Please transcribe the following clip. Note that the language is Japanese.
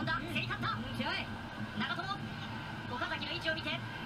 田競り勝った。 強い。 長友岡崎の位置を見て